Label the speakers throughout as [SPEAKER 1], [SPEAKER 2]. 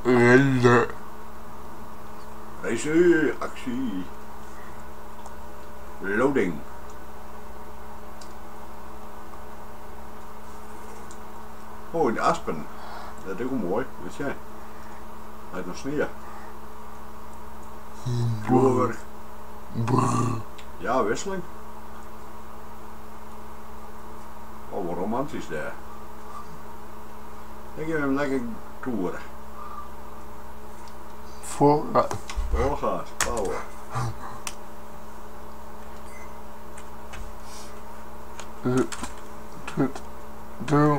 [SPEAKER 1] Render.
[SPEAKER 2] Deze actie. Loading. Oh, in Aspen. Dat is ook mooi, weet jij. Uit nog sneeuw. Vloerwerk. Ja, wisseling. Oh, wat romantisch daar. Ik heb hem lekker toeren.
[SPEAKER 1] Vooruit.
[SPEAKER 2] Doorgaat, power.
[SPEAKER 1] Doe.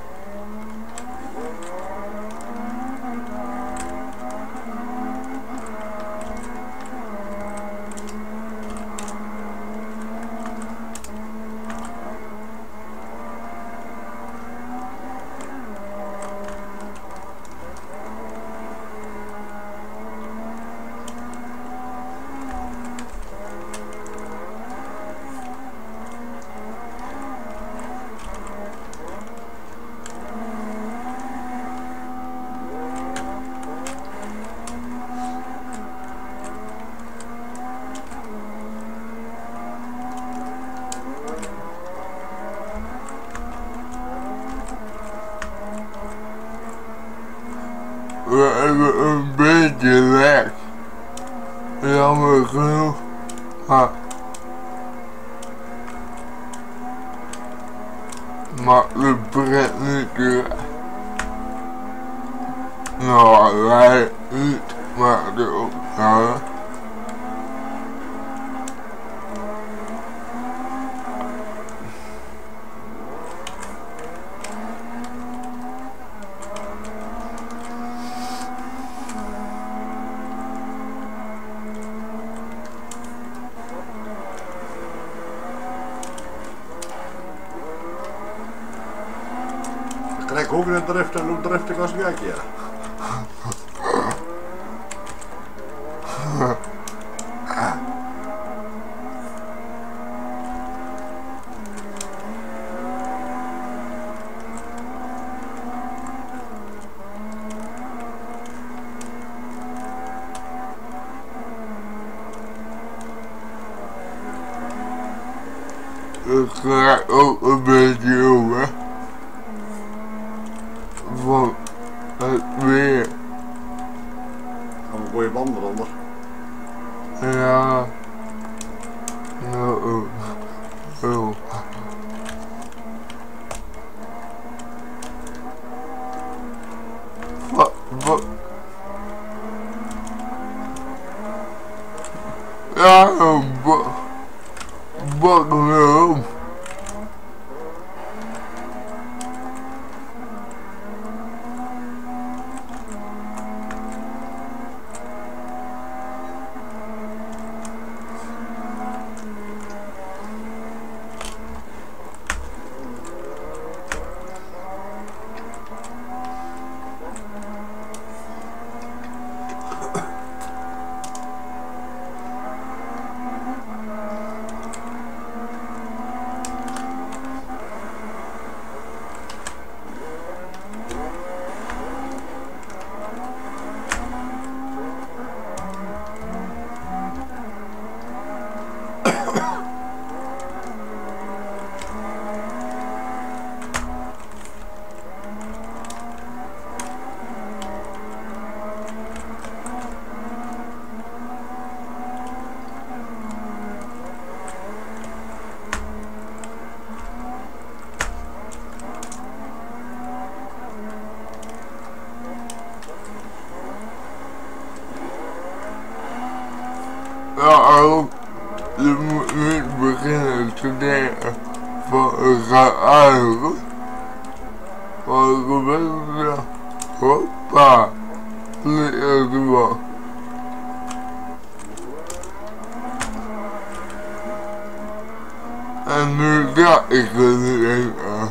[SPEAKER 1] We hebben een beetje lek. Jammer genoeg. Maar de pret niet weg. Nou, wij niet, maar de opname.
[SPEAKER 2] Kijk ook in het drift en hoe driftig als gek, ja.
[SPEAKER 1] Het gaat ook een beetje om, hè. Van het weer.
[SPEAKER 2] Gaan we mooie banden eronder.
[SPEAKER 1] Ja. Nou, oh. Wat? Ja, bak me. Ja, ook, je moet niet beginnen te denken van ik ga eigenlijk. Maar ik gebeurt er, hoppa, ligt er wel. En nu ga ik er niet eens aan.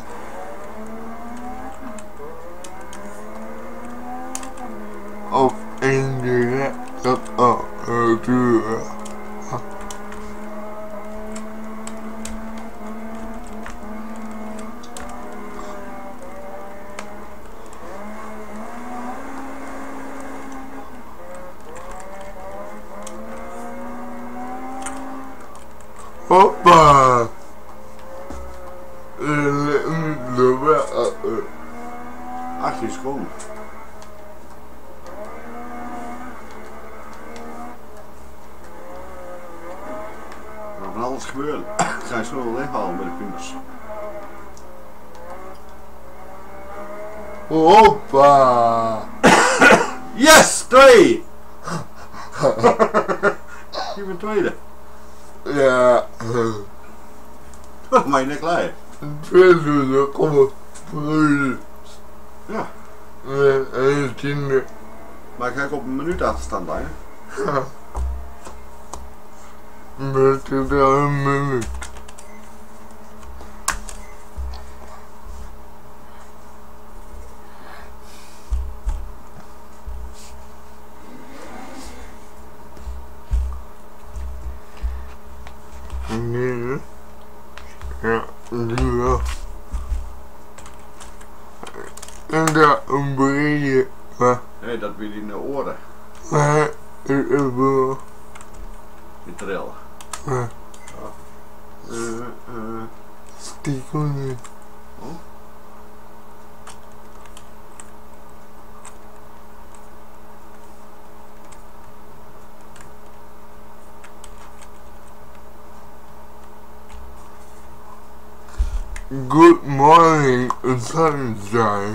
[SPEAKER 1] Of indirect dat ook natuurlijk.
[SPEAKER 2] 18 seconden. Er kan van alles gebeuren. Ik ga je snel weghalen met de vingers.
[SPEAKER 1] Hoppa!
[SPEAKER 2] Yes! 2! Je bent tweede.
[SPEAKER 1] Ja.
[SPEAKER 2] Maar je nek klaar.
[SPEAKER 1] Tweede, dat komt vreugde.
[SPEAKER 2] Ja.
[SPEAKER 1] En tiende.
[SPEAKER 2] Maar ik ga op een minuut achterstand bij.
[SPEAKER 1] Ja. Met het een minuut. Nee. Ja, die wel. En daar een brede. Maar.
[SPEAKER 2] Nee, dat wil je in de oren.
[SPEAKER 1] Maar. Ik heb wel.
[SPEAKER 2] Die trillen.
[SPEAKER 1] Maar. Stiekem niet.
[SPEAKER 2] Oh.
[SPEAKER 1] Good morning, sunshine.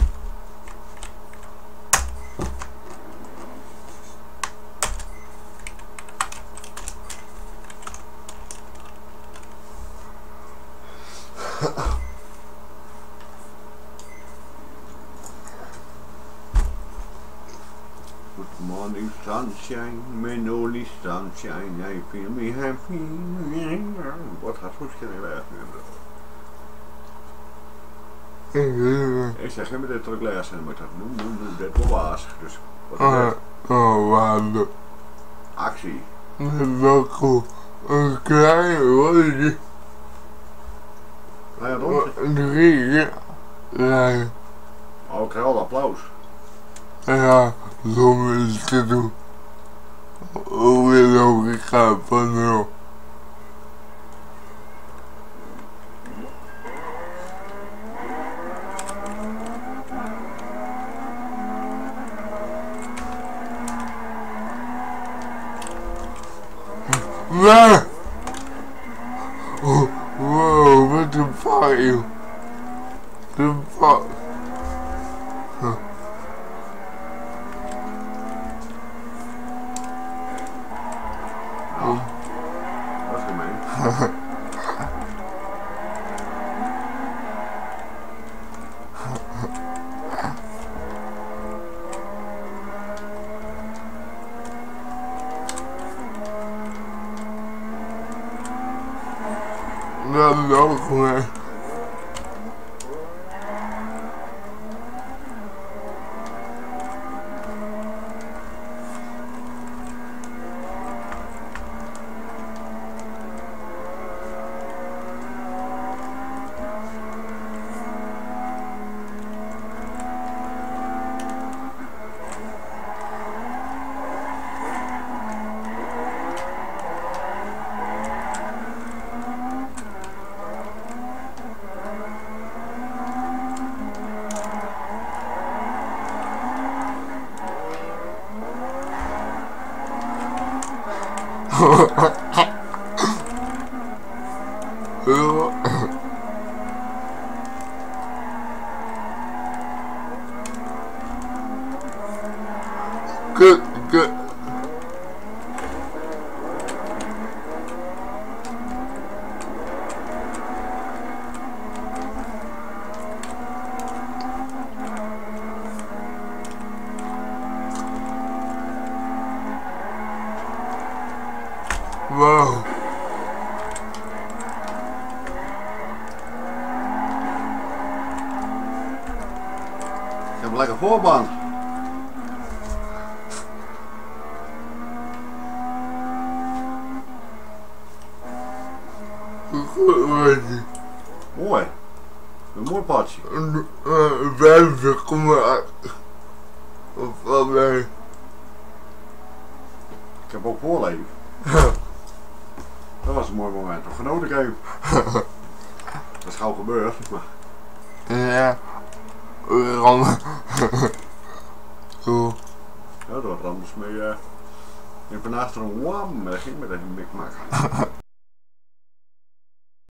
[SPEAKER 2] Good morning, sunshine, my only sunshine, I feel me happy. Wat gaat goed schrijven? Ik zeg geen met dit terug lezen, maar ik dacht, dit wel wazig. Dus wat is het?
[SPEAKER 1] Oh, waarde.
[SPEAKER 2] Actie.
[SPEAKER 1] Dat is wel cool. Een klein rondje.
[SPEAKER 2] Nou ja, rondje.
[SPEAKER 1] 3 rijden.
[SPEAKER 2] Oh, ik krijg al applaus.
[SPEAKER 1] Ja, zonder iets te doen. Hoe ook, ik ga van 0. Nee! Oh, wow, what the fuck, you? The fuck? Huh.
[SPEAKER 2] Nou, dat is gemeen.
[SPEAKER 1] Dat is ook gewoon. Good. Wow.
[SPEAKER 2] Ik heb een lekker voorband. Mooi. Een mooi padje.
[SPEAKER 1] 50,8. Of wat ben je?
[SPEAKER 2] Ik heb ook voorleven. Dat was een mooi moment. Nog genoten ik even. Dat is gauw gebeurd. Maar
[SPEAKER 1] Ja. Ram. Zo.
[SPEAKER 2] Ja, dat was anders mee. En van achter een wam, dat ging met een big mac.